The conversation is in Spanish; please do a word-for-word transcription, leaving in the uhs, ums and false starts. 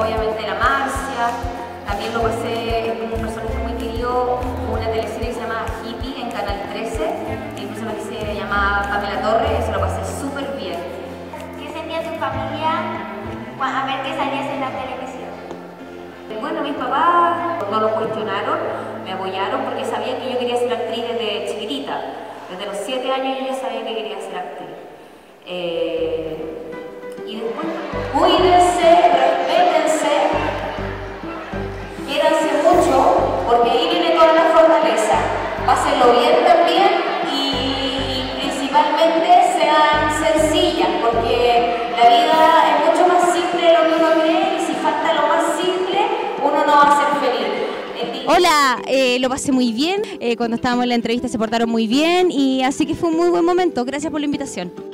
obviamente la Marcia, también lo pasé con un personaje muy querido, una teleserie que se llama Hippie en Canal trece, y un personaje que se llamaba Pamela Torres, eso lo pasé súper bien. ¿Qué sentía tu familia a ver que salías en la televisión? Bueno, mis papás no lo cuestionaron, me apoyaron porque sabían que yo quería ser actriz desde chiquitita. Desde los siete años yo ya sabía que quería ser actriz. Eh, y después, cuídense, respétense, quiéranse mucho, porque ahí viene toda la fortaleza. Pásenlo bien también y principalmente sean sencillas, porque la vida es mucho más simple de lo que uno cree y si falta lo más simple, uno no va a ser feliz. Hola, eh, lo pasé muy bien, eh, cuando estábamos en la entrevista se portaron muy bien y así que fue un muy buen momento. Gracias por la invitación.